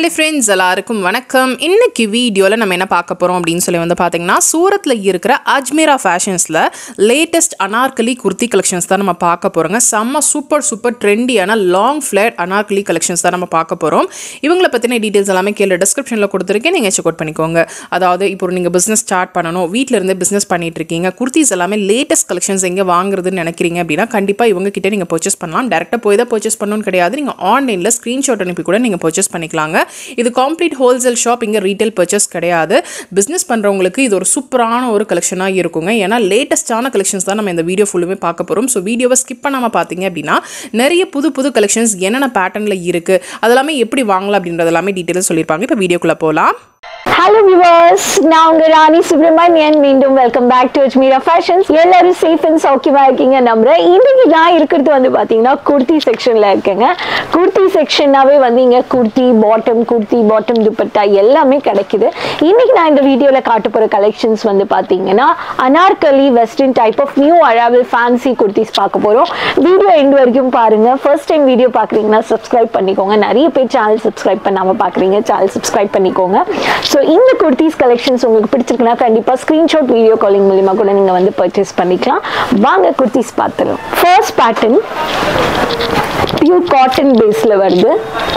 Hello friends, எல்லாருக்கும் வணக்கம். இன்னைக்கு வீடியோவில் நம்ம என்ன பார்க்க போகிறோம் அப்படின்னு சொல்லி பார்த்தீங்கன்னா, சூரத்தில் இருக்கிற அஜ்மீரா ஃபேஷன்ஸில் லேட்டஸ்ட் அனார்கலி குர்த்தி கலெக்ஷன்ஸ் தான் நம்ம பார்க்க போகிறோங்க. செம்ம சூப்பர் ட்ரெண்டியான லாங் ஃப்ளேட் அனார்கலி கலெக்ஷன்ஸ் தான் நம்ம பார்க்க போகிறோம். இவங்களை பற்றின டீட்டெயில்ஸ் எல்லாமே கீழே டிஸ்கிரிப்ஷனில் கொடுத்துருக்கேன், நீங்கள் செக் அவுட் பண்ணிக்கோங்க. அதாவது இப்போ நீங்கள் பிஸ்னஸ் ஸ்டார்ட் பண்ணணும், வீட்டில் இருந்து பிஸ்னஸ் பண்ணிட்டு இருக்கீங்க, குர்த்திஸ் எல்லாமே லேட்டஸ்ட் கலெக்ஷன்ஸ் எங்கே வாங்குறதுன்னு நினைக்கிறீங்க அப்படின்னா கண்டிப்பாக இவங்க கிட்டே நீங்கள் பர்ச்சேஸ் பண்ணலாம். டேரெக்டாக போய் தான் பர்ச்சேஸ் பண்ணணும்னு கிடையாது, நீங்கள் ஆன்லைனில் ஸ்க்ரீன்ஷாட் அனுப்பி கூட நீங்கள் பர்ச்சேஸ் பண்ணிக்கலாம். இது கம்ப்ளீட் ஹோல்சேல் ஷாப், இங்க ரீட்டைல் பர்ச்சேஸ் கிடையாது. பிசினஸ் பண்றவங்களுக்கு இது ஒரு சூப்பரான ஒரு கலெக்ஷனா இருக்குங்க. ஏன்னா லேட்டஸ்டான கலெக்ஷன்ஸ் தான் நம்ம இந்த வீடியோ ஃபுல்லுமே பார்க்க போறோம். ஸோ வீடியோவை ஸ்கிப் பண்ணாம பார்த்தீங்க அப்படின்னா நிறைய புது கலெக்ஷன்ஸ் என்னென்ன பேட்டர்ன்ல இருக்கு, அதெல்லாமே எப்படி வாங்கலாம் அப்படின்றது எல்லாமே டீட்டெயில்ஸ் சொல்லியிருப்பாங்க. இப்போ வீடியோக்குள்ள போகலாம். Hello viewers, நான் உங்க ராணி சுப்ரமணியன். மீண்டும் welcome back to Ajmera fashions. எல்லாரும் சேஃப் அண்ட் சௌக்கியமா இருக்கீங்க நம்புறேன். இன்னைக்கு நான் இருக்கிறது பாத்தீங்கன்னா குர்த்தி செக்ஷன்ல இருக்கேங்க. குர்த்தி செக்ஷனாவே இங்க குர்த்தி பாட்டம் துப்பட்டா எல்லாமே கிடைக்குது. இன்னைக்கு நான் இந்த வீடியோல காட்ட போற கலெக்ஷன்ஸ் பாத்தீங்கன்னா Anarkali western type of new arrival fancy kurtis பார்க்க போறோம். வீடியோ எண்ட் வரைக்கும் பாருங்க. ஃபர்ஸ்ட் டைம் வீடியோ பாக்குறீங்கன்னா சப்ஸ்கிரைப் பண்ணிக்கோங்க. நிறைய பேர் சேனல் சப்ஸ்கிரைப் பண்ணாம பாக்குறீங்க, சேனல் சப்ஸ்கிரைப் பண்ணிக்கோங்க. ஸோ இந்த குர்த்திஸ் கலெக்ஷன்ஸ் உங்களுக்கு பிடிச்சிருக்குன்னா கண்டிப்பாக ஸ்க்ரீன்ஷாட் வீடியோ காலிங் மூலிமா கூட நீங்கள் பர்ச்சேஸ் பண்ணிக்கலாம். வாங்க குர்த்திஸ் பார்த்துருவோம். ஃபர்ஸ்ட் பேட்டர்ன் பியூர் காட்டன் பேஸில் வருது.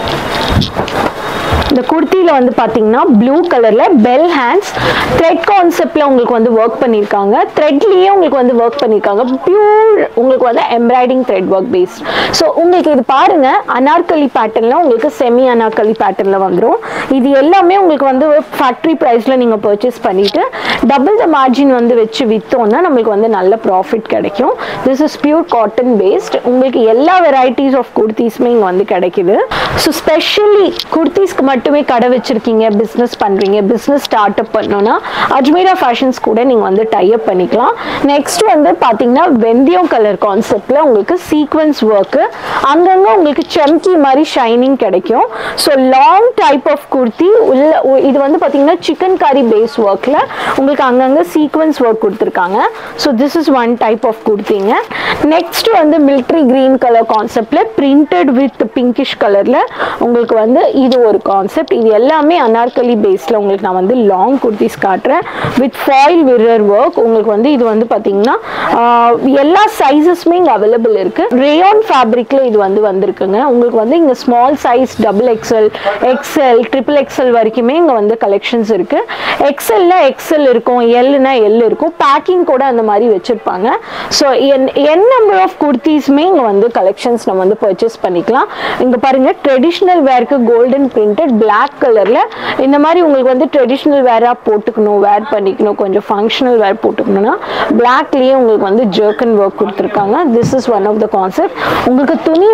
இந்த குர்த்தியில் பார்த்தீங்கன்னா ப்ளூ கலரில் பெல் ஹேண்ட்ஸ் த்ரெட் கான்செப்டில் உங்களுக்கு ஒர்க் பண்ணியிருக்காங்க. த்ரெட்லேயே உங்களுக்கு ஒர்க் பண்ணியிருக்காங்க. பியூர் உங்களுக்கு embroidery thread work based. So உங்களுக்கு இது பாருங்க, அனார்கலி பேட்டர்னில் உங்களுக்கு செமி அனார்கலி பேட்டர்னில் வந்துடும். இது எல்லாமே உங்களுக்கு ஃபேக்ட்ரி ப்ரைஸில் நீங்கள் பர்ச்சேஸ் பண்ணிவிட்டு டபுள் த மார்ஜின் வச்சு விற்றோன்னா நம்மளுக்கு நல்ல ப்ராஃபிட் கிடைக்கும். This is pure cotton based. உங்களுக்கு எல்லா வெரைட்டிஸ் ஆஃப் குர்த்திஸுமே இங்கே கிடைக்குது. ஸோ ஸ்பெஷலி குர்த்திஸ்க்கு மட்டுமே கடை வச்சிருக்கீங்க, பிஸ்னஸ் பண்ணுறீங்க, பிஸ்னஸ் ஸ்டார்ட் அப் பண்ணணும்னா அஜ்மீரா ஃபேஷன்ஸ் கூட நீங்கள் டை அப் பண்ணிக்கலாம். நெக்ஸ்ட் பார்த்தீங்கன்னா வெந்தயம் கலர் கான்செப்டில் உங்களுக்கு சீக்வன்ஸ் ஒர்க்கு, அங்கங்கே உங்களுக்கு செம்கி மாதிரி ஷைனிங் கிடைக்கும். So long type of kurti உள்ள இது பார்த்தீங்கன்னா சிக்கன் கறி பேஸ் ஒர்க்கில் உங்களுக்கு அங்கங்கே சீக்வன்ஸ் ஒர்க் கொடுத்துருக்காங்க. So this is one type of குர்த்திங்க. நெக்ஸ்ட் மிலிட்ரி கிரீன் கலர் கான்செப்டில் பிரிண்டட் வித் பிங்கிஷ் கலரில் உங்களுக்கு இது ஒரு கான்செப்ட். இது எல்லாமே அனார்கலி பேஸில் உங்களுக்கு நான் லாங் குர்த்திஸ் காட்டுறேன் வித் ஃபாயில் மிரர் ஒர்க். உங்களுக்கு இது பார்த்தீங்கன்னா எல்லா சைஸஸுமே இங்கே அவைலபிள் இருக்கு. ரேயான் ஃபேப்ரிக்ல இது வந்திருக்குங்க. உங்களுக்கு இங்கே small size double XL, XL, triple XL வரைக்குமே இங்கே கலெக்ஷன்ஸ் இருக்கு. எக்ஸ்எல்ல எக்ஸ்எல் இருக்கும், எல்னா எல் இருக்கும். பேக்கிங் கூட அந்த மாதிரி வச்சிருப்பாங்க. ஸோ என் நம்பர் ஆஃப் குர்த்திஸுமே இங்கே கலெக்ஷன்ஸ் நம்ம பர்ச்சேஸ் பண்ணிக்கலாம். இங்கே பாருங்க, ட்ரெடிஷ்னல் வேருக்கு கோல்டன் பிரிண்டட் பிளாக் கலர்ல இந்த மாதிரி உங்களுக்கு ட்ரெடிஷ்னல் வேரா போட்டுக்கணும், வேர் பண்ணிக்கணும், கொஞ்சம் ஃபங்க்ஷனல் வேர் போட்டுக்கணும்னா பிளாக்லயே உங்களுக்கு ஜர்க்கன் ஒர்க் கொடுத்துருக்காங்க. This is one of the concept. உங்களுக்கு துணி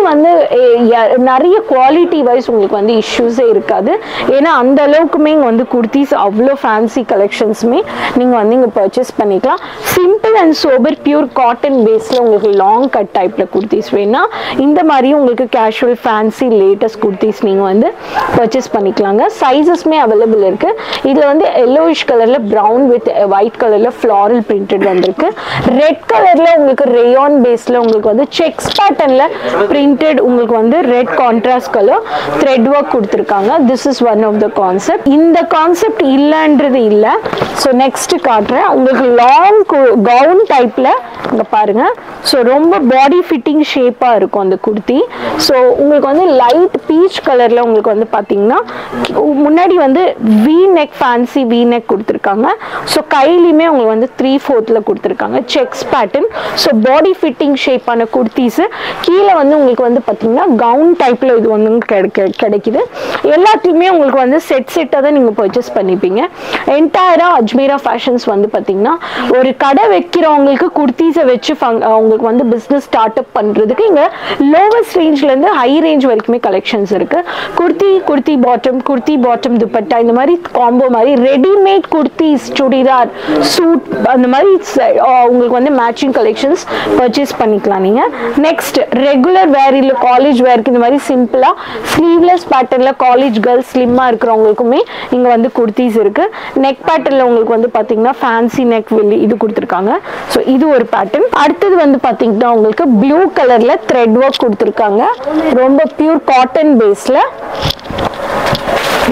நிறைய குவாலிட்டி வைஸ் உங்களுக்கு இஷ்யூஸே இருக்காது. ஏன்னா அந்த அளவுக்குமே குர்த்திஸ் அவ்வளோ ஃபேன்சி கலெக்ஷன்ஸுமே நீங்கள் இங்கே பர்ச்சேஸ் பண்ணிக்கலாம். Simple and sober pure cotton பேஸில் உங்களுக்கு லாங் கட் டைப்பில் குர்த்திஸ் வேணா இந்த மாதிரி உங்களுக்கு கேஷுவல் ஃபேன்சி லேட்டஸ்ட் குர்த்திஸ் நீங்கள் பர்ச்சேஸ் பண்ணிக்கலாங்க. சைஸஸ்மே அவைலபிள் இருக்கு. இதில் எல்லோயிஷ் கலரில் ப்ரௌன் வித் ஒயிட் கலரில் ஃப்ளாரல் பிரிண்டட் வந்திருக்கு. ரெட் கலரில் உங்களுக்கு ரேயான் பேஸில் உங்களுக்கு செக்ஸ் பேட்டர்னில் பிரிண்டட் உங்களுக்கு red contrast colour thread work கொடுத்துருக்காங்க. This is one of the concept. இந்த கான்செப்ட் இல்லைன்றது இல்லை. ஸோ நெக்ஸ்ட் காட்டுறேன். உங்களுக்கு லாங் கவுன் டைப்பில் இங்கே பாருங்க. ஸோ ரொம்ப பாடி ஃபிட்டிங் ஷேப்பாக இருக்கும் அந்த குர்த்தி. ஸோ உங்களுக்கு லைட் பீச் கலரில் உங்களுக்கு பார்த்தீங்கன்னா முன்னாடி V neck, fancy V neck கொடுத்துருக்காங்க. ஸோ கையிலையுமே உங்களுக்கு 3/4 கொடுத்துருக்காங்க checks pattern. So body fitting ஷேப்பான குர்த்திஸ் கீழே உங்களுக்கு பார்த்தீங்கன்னா கவுன் டைப்பில் இது கிடைக்குது. எல்லாத்தையுமே உங்களுக்கு செட்டாக தான் நீங்கள் பர்ச்சேஸ் பண்ணிப்பீங்க. என்டையராக அஜ்மீரா ஃபேஷன்ஸ் பார்த்தீங்கன்னா ஒரு கடை வைக்கிறவங்களுக்கு குர்த்திஸை வச்சு உங்களுக்கு பிஸ்னஸ் ஸ்டார்ட் அப் பண்ணுறதுக்கு இங்கே லோவஸ்ட் ரேஞ்ச்லேருந்து ஹை ரேஞ்ச் வரைக்குமே கலெக்ஷன்ஸ் இருக்கு. குர்த்தி பாட்டம் துப்பட்டா இந்த மாதிரி காம்போ மாதிரி ரெடிமேட் குர்த்திஸ், சுடிதார், சூட் அந்த மாதிரி உங்களுக்கு மேட்சிங் கலெக்ஷன்ஸ் பர்ச்சேஸ் பண்ணிக்கலாம் நீங்க. நெக்ஸ்ட் ரெகுலர் வேர் இல்லை காலேஜ் வேருக்கு இந்த மாதிரி சிம்பிளா ஸ்லீவ்லெஸ் பேட்டர்ன்ல காலேஜ் கேர்ள்ஸ் ஸ்லிம்மா இருக்கிறவங்களுக்குமே இங்க குர்த்திஸ் இருக்கு. நெக் பேட்டர்ன்ல உங்களுக்கு பாத்தீங்கன்னா ஃபேன்சி நெக் வில்லி இது கொடுத்துருக்காங்க. ஸோ இது ஒரு பேட்டர்ன். அடுத்தது பாத்தீங்கன்னா உங்களுக்கு ப்ளூ கலர்ல த்ரெட் ஒர்க் கொடுத்துருக்காங்க. ரொம்ப பியூர் காட்டன் பேஸ்ல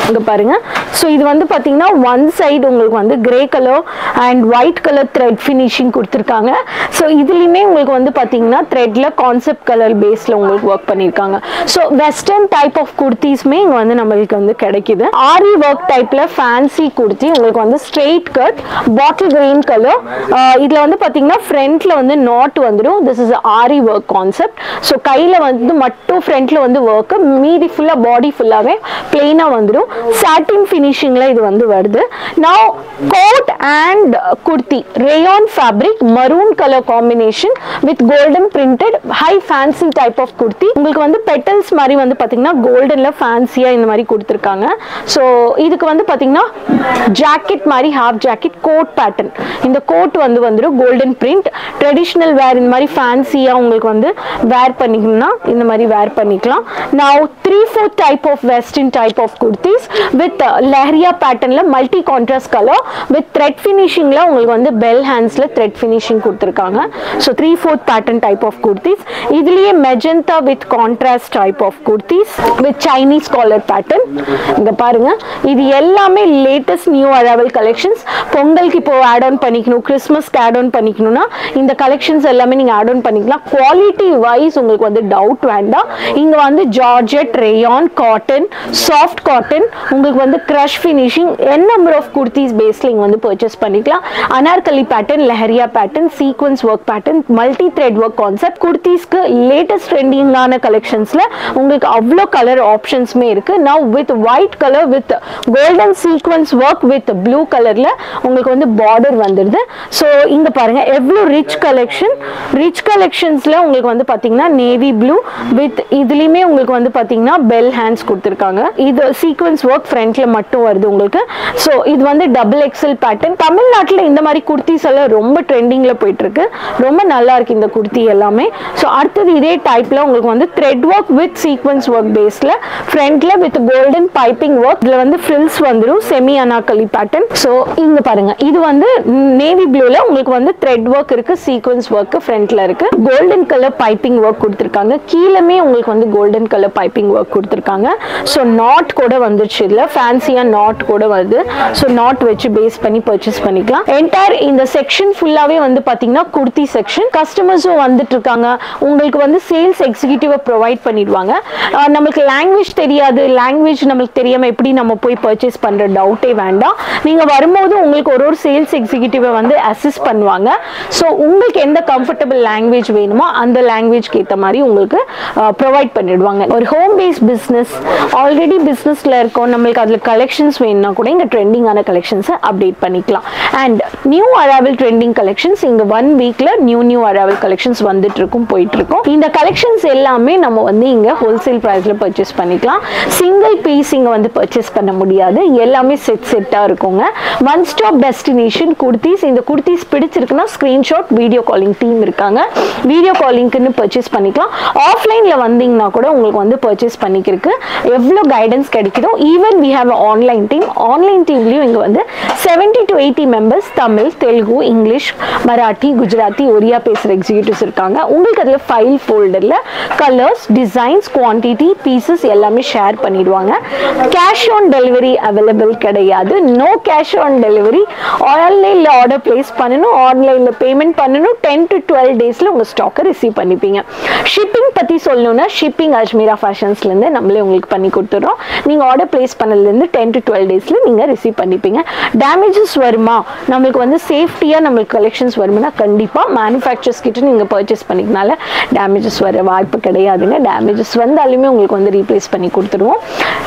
இங்க பாருங்க. ஸோ இது வந்து பார்த்தீங்கன்னா ஒன் சைடு உங்களுக்கு வந்து grey colour and white colour thread finishing கொடுத்துருக்காங்க. ஸோ இதுலேயுமே உங்களுக்கு வந்து பார்த்தீங்கன்னா த்ரெட்ல கான்செப்ட் கலர் பேஸில் உங்களுக்கு ஒர்க் பண்ணியிருக்காங்க. ஸோ வெஸ்டர்ன் டைப் ஆஃப் குர்த்திஸ்மே இங்கே வந்து நம்மளுக்கு வந்து கிடைக்குது. ஆரி ஒர்க் டைப்ல ஃபேன்சி குர்த்தி உங்களுக்கு வந்து straight cut bottle green colour. இதில் வந்து பார்த்தீங்கன்னா ஃப்ரண்ட்ல வந்து நாட் வந்துடும். This is aari work concept. So கையில் வந்து மட்டும் ஃப்ரண்ட்ல வந்து ஒர்க்கு, மீதி ஃபுல்லாக பாடி ஃபுல்லாகவே பிளெயினாக வந்துடும். சாட்டின் ஃபினிஷிங்ல இது வந்து வருது. Now coat and kurti rayon fabric maroon colour combination with golden printed high fancy type of kurti. உங்களுக்கு வந்து பெட்டல்ஸ் மாதிரி வந்து பார்த்தீங்கன்னா கோல்டன்ல ஃபேன்சியா இந்த மாதிரி கொடுத்துருக்காங்க. ஸோ இதுக்கு வந்து பார்த்தீங்கன்னா ஜாக்கெட் மாதிரி ஹாஃப் ஜாக்கெட் கோட் பேட்டர்ன். இந்த கோட் வந்து வந்துடும் கோல்டன் பிரிண்ட். ட்ரெடிஷ்னல் வேர் இந்த மாதிரி ஃபேன்சியா உங்களுக்கு வந்து வேர் பண்ணிக்கணும்னா இந்த மாதிரி வேர் பண்ணிக்கலாம். Now 3/4 type of western type of kurtis with leheriya பேட்டர்ன்ல multi contrast colour with thread ஃபினிஷிங்ல உங்களுக்கு வந்து பெல் ஹேண்ட்ஸ்ல த்ரெட் ஃபினிஷிங் கொடுத்துருக்காங்க. So 3/4 pattern type of kurtis. இதுலயே magenta with contrast type of kurtis with Chinese collar pattern. இங்க பாருங்க, இது எல்லாமே லேட்டஸ்ட் நியூ அரைவல் கலெக்ஷன்ஸ். பொங்கலுக்கு இப்போ ஆட் ஆன் பண்ணிக்கணும், கிறிஸ்மஸ்க்கு ஆட் ஆன் பண்ணிக்கணும்னா இந்த கலெக்ஷன்ஸ் எல்லாமே நீங்க ஆட் ஆன் பண்ணிக்கலாம். குவாலிட்டி வைஸ் உங்களுக்கு வந்து டவுட் வேண்டாம். இங்க வந்து georgette, rayon, cotton, soft cotton, உங்களுக்கு வந்து crush finishing n number of kurtis பேஸ்ல இங்க வந்து பர்ச்சேஸ் பண்ணிக்கலாம். Anarkali pattern, leheriya pattern, sequins work pattern, multi thread work concept குர்த்திஸ்க்கு லேட்டஸ்ட் ட்ரெண்டிங்கான கலெக்ஷன்ஸ்ல உங்களுக்கு அவ்வளோ கலர் ஆப்ஷன்ஸ்மே இருக்கு. Now with white colour with golden sequins work with blue கலர்ல உங்களுக்கு வந்து பார்டர் வந்துடுது. ஸோ இங்க பாருங்க எவ்வளோ ரிச் கலெக்ஷன். ரிச் கலெக்ஷன்ஸ்ல உங்களுக்கு வந்து பாத்தீங்கன்னா நேவி ப்ளூ வித் இதுலயுமே உங்களுக்கு வந்து பாத்தீங்கன்னா பெல் ஹேண்ட்ஸ் கொடுத்துருக்காங்க. இது சீக்வென்ஸ் ஒர்க் ஃப்ரண்ட்ல மட்டும் வருது உங்களுக்கு. ஸோ இது வந்து டபுள் எக்ஸல் பேட்டர்ன். தமிழ்நாட்டில் இந்த மாதிரி குர்த்திஸ் எல்லாம் ரொம்ப ட்ரெண்டிங்ல போயிட்டு இருக்கு. ரொம்ப நல்லா இருக்கு இந்த குர்த்தி எல்லாமே. ஸோ அடுத்தது இதே டைப்ல உங்களுக்கு வந்து thread work with sequins work பேஸ்ல ஃப்ரண்ட்ல வித் கோல்டன் பைப்பிங் ஒர்க். இதுல வந்து ஃப்ரில்ஸ் வந்துடும் செமி அனார்கலி பேட்டர்ன். ஸோ இங்க பாருங்க, இது வந்து நேவி ப்ளூல உங்களுக்கு வந்து த்ரெட் ஒர்க் இருக்கு, சீக்வென்ஸ் ஒர்க் ஃப்ரண்ட்ல இருக்கு, கோல்டன் கலர் பைப்பிங் ஒர்க் கொடுத்துருக்காங்க. கீழமே உங்களுக்கு வந்து கோல்டன் கலர் பைப்பிங் ஒர்க் கொடுத்துருக்காங்க. ஸோ நாட் கூட வந்துருச்சு, இதுல ஃபேன்சியா நாட் கூட வருது. ஸோ நாட் வச்சு பேஸ் பண்ணி பர்ச்சேஸ் பண்ணிக்கலாம். என்டையர் இந்த செக்ஷன் ஃபுல்லாவே வந்து பாத்தீங்கன்னா குர்த்தி செக்ஷன். கஸ்டமர்ஸும் வந்துட்டு இருக்காங்க. உங்களுக்கு வந்து சேல்ஸ் எக்ஸிக்யூட்டிவ் ப்ரொவைட் பண்ணிடுவாங்க. நமக்கு லாங்குவேஜ் தெரியாது, லாங்குவேஜ் நம்மளுக்கு தெரியாம எப்படி நம்ம போய் பர்ச்சேஸ் பண்ற டவுட்டே வேண்டாம். நீங்க வரும்போது உங்களுக்கு ஒரு சேல்ஸ் எக்ஸிக்யூட்டிவ் வந்து அசிஸ்ட் பண்ணுவாங்க. ஸோ உங்களுக்கு எந்த கம்ஃபர்டபுள் லாங்குவேஜ் வேணுமோ அந்த லாங்குவேஜ்க்கு ஏற்ற மாதிரி உங்களுக்கு ப்ரொவைட் பண்ணிடுவாங்க. ஒரு ஹோம் பேஸ்ட் பிஸ்னஸ் ஆல்ரெடி பிஸ்னஸ்ல இருக்கோம், நம்மளுக்கு அதில் கலெக்ஷன்ஸ் வேணும்னா கூட இங்கே ட்ரெண்டிங்கான கலெக்ஷன்ஸை அப்டேட் பண்ணிக்கலாம். And new arrival trending collections இங்கே 1 வீக்ல நியூ அரைவல் கலெக்ஷன்ஸ் வந்துட்டு இருக்கும், போயிட்டு இருக்கும். இந்த கலெக்ஷன்ஸ் எல்லாமே நம்ம வந்து இங்கே ஹோல்சேல் ப்ரைஸ்ல பர்ச்சேஸ் பண்ணிக்கலாம். சிங்கிள் பீஸ் இங்கே வந்து பர்ச்சேஸ் பண்ண முடியாது, எல்லாமே செட்டாக இருக்குங்க. One stop destination kurtis. இந்த குர்த்திஸ் பிடிச்சிருக்குன்னா ஸ்கிரீன்ஷாட், வீடியோ காலிங் டீம் இருக்காங்க, வீடியோ காலிங்க்குன்னு பர்ச்சேஸ் பண்ணிக்கலாம். ஆஃப்லைன்ல வந்தீங்கன்னா கூட உங்களுக்கு வந்து பர்ச்சேஸ் பண்ணிக்கிறதுக்கு எவ்வளோ கைடன்ஸ் கிடைக்குதோ. Even we have online team. Online டீம்லயும் இங்க வந்து 70 to 80 members Tamil, Telugu, English, Marathi, Gujarati, Oriya பேசுற எக்ஸிக்யூட்டிவ்ஸ் இருக்காங்க. உங்களுக்கு அதுல ஃபைல் ஃபோல்டர்ல கலர்ஸ், டிசைன்ஸ், குவான்டிட்டி, பீசஸ் எல்லாமே ஷேர் பண்ணிடுவாங்க. கேஷ் ஆன் டெலிவரி அவைலபிள் கிடையாது. No cash on delivery. ஆன்லைன்ல ஆர்டர் பிளேஸ் பண்ணணும், ஆன்லைன்ல பேமெண்ட் பண்ணணும். 10 to 12 டேஸ்ல உங்க ஸ்டாக்கை ரிசீவ் பண்ணிப்பீங்க. ஷிப்பிங் பத்தி சொல்லணும்னா ஷிப்பிங் அஜ்மீரா ஃபேஷன்ஸ்ல இருந்து நம்மளே உங்களுக்கு பண்ணி கொடுத்துறோம். நீங்க ஆர்டர் பிளேஸ் பண்ணதுல இருந்து 10 to 12 டேஸ்ல நீங்க ரிசீவ் பண்ணிப்பீங்க. டேமேஜஸ் வருமா, நம்மளுக்கு வந்து சேஃப்டியா நம்மளுக்கு கலெக்ஷன்ஸ் வரும்னா கண்டிப்பா மேனுஃபேக்சர்ஸ் கிட்ட நீங்க பர்ச்சேஸ் பண்ணிக்கனால டேமேஜஸ் வர வாய்ப்பு கிடையாதுங்க. டேமேஜஸ் வந்தாலுமே உங்களுக்கு வந்து ரீப்ளேஸ் பண்ணி கொடுத்துருவோம்.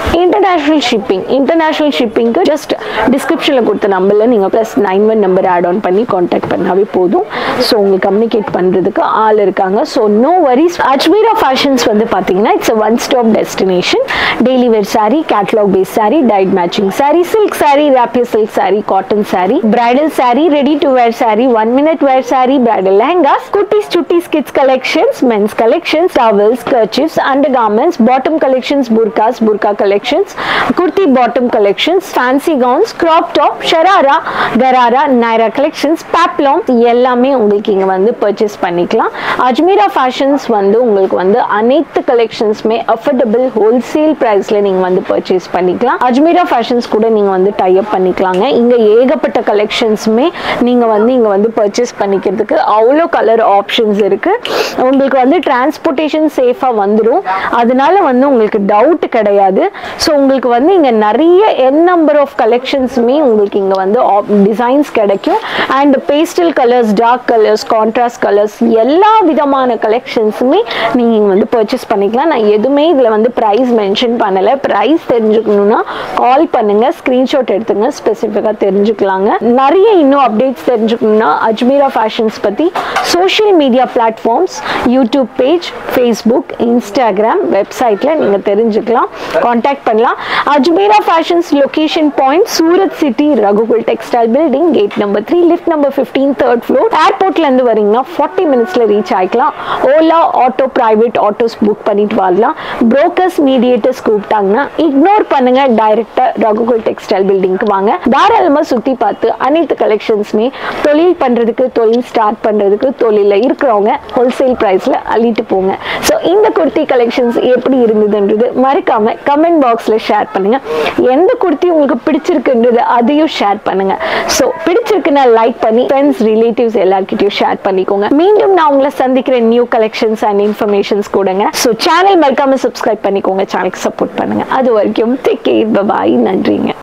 இன்டர்நேஷனல் ஷிப்பிங்க்கு ஜஸ்ட் டிஸ்கிரிப்ஷன்ல கொடுத்த நம்பர்ல நீங்க +91 நம்பர் ஆட் ஆன் பண்ணி கான்டாக்ட் பண்ணாவே போதும். ஸோ உங்களுக்கு கம்யூனிகேட் பண்றதுக்கு ஆள் இருக்காங்க. So no worries. Ajmera fashions வந்து பாத்தீங்கன்னா it's one stop destination. Daily wear sari, catalogue base sari, tight matching sari, silk sari, rapier silk sari, cotton sari, bridal sari, ready to wear sari, 1 minute wear sari, bridal lehengas, குட்டீஸ் சுட்டீஸ் kids collections, men's collections, towels, kerchiefs, under garments, bottom collections, burqas, burqa collections, kurti bottom collections, fancy gowns, crop top, sharara, gharara, Naira collections, peplum எல்லாமே உங்களுக்கு இங்க வந்து purchase பண்ணிக்கலாம். Ajmera fashions வந்து உங்களுக்கு வந்து அனைத்து கலெக்ஷன்ஸ்மே அஃபோர்டபிள் ஹோல்சேல் பிரைஸ்ல நீங்க வந்து பர்ச்சேஸ் பண்ணிக்கலாம். அஜ்மீரா அஜ்மீரா ஃபேஷன்ஸ் கூட நீங்கள் வந்து டை அப் பண்ணிக்கலாங்க. இங்கே ஏகப்பட்ட கலெக்ஷன்ஸுமே நீங்கள் வந்து இங்கே வந்து பர்ச்சேஸ் பண்ணிக்கிறதுக்கு அவ்வளோ கலர் ஆப்ஷன்ஸ் இருக்குது. உங்களுக்கு வந்து டிரான்ஸ்போர்ட்டேஷன் சேஃபாக வந்துடும், அதனால வந்து உங்களுக்கு டவுட் கிடையாது. ஸோ உங்களுக்கு வந்து இங்கே நிறைய நம்பர் ஆஃப் கலெக்ஷன்ஸுமே உங்களுக்கு இங்கே வந்து டிசைன்ஸ் கிடைக்கும். And pastel colours, dark colours, contrast colours எல்லா விதமான கலெக்ஷன்ஸுமே நீங்கள் இங்கே வந்து பர்ச்சேஸ் பண்ணிக்கலாம். நான் எதுவுமே இதில் வந்து ப்ரைஸ் மென்ஷன் பண்ணலை. ப்ரைஸ் தெரிஞ்சுக்கணுன்னா கால் பண்ணுங்கள், ஸ்க்ரீன்ஷாட் எடுத்துங்க, ஸ்பெசிஃபிக்காக தெரிஞ்சுக்கலாங்க. நிறைய இன்னும் அப்டேட்ஸ் தெரிஞ்சுக்கணுன்னா அஜ்மீரா ஃபேஷன்ஸ் பற்றி social media platforms, YouTube page, Facebook, Instagram, வெப்சைட்டில் நீங்கள் தெரிஞ்சுக்கலாம், காண்டாக்ட் பண்ணலாம். Ajmera fashions location point Surat city, Raghukul textile building, gate number 3, lift number 15, 3rd floor. ஏர்போர்ட்லேருந்து வரீங்கன்னா 40 minutesல ரீச் ஆகிக்கலாம். Ola auto, private autos book பண்ணிட்டு வரலாம். புரோக்கர்ஸ், மீடியேட்டர்ஸ் கூப்பிட்டாங்கன்னா இக்னோர் பண்ணுங்க, டைரக்டா ரகுகுல் டெக்ஸ்டைல் பில்டிங்க்கு வாங்க. தாராளமாக சுற்றி பார்த்து அனைத்து கலெக்ஷன்ஸுமே தொழில் பண்ணுறதுக்கு, தொழில் ஸ்டார்ட் பண்ணுறதுக்கு, தொழிலில் இருக்கிறவங்க ஹோல்சேல் ப்ரைஸில் அள்ளிட்டு போங்க. ஸோ இந்த குர்த்தி கலெக்ஷன்ஸ் எப்படி இருந்ததுன்றது மறக்காம கமெண்ட் பாக்ஸில் ஷேர் பண்ணுங்க. எந்த குர்த்தி உங்களுக்கு பிடிச்சிருக்குன்றது அதையும் ஷேர் பண்ணுங்க. ஸோ பிடிச்சிருக்குன்னா லைக் பண்ணி ஃப்ரெண்ட்ஸ், ரிலேட்டிவ்ஸ் எல்லார்கிட்டையும் ஷேர் பண்ணிக்கோங்க. மீண்டும் நான் உங்களை சந்திக்கிறேன் நியூ கலெக்ஷன்ஸ் அண்ட் இன்ஃபர்மேஷன்ஸ் கூடங்க. ஸோ சேனல் மறக்காம சப்ஸ்கிரைப் பண்ணிக்கோங்க, சேனலுக்கு சப்போர்ட் பண்ணுங்க. அது வரைக்கும் டேக் கேர், பை, நன்றிங்க.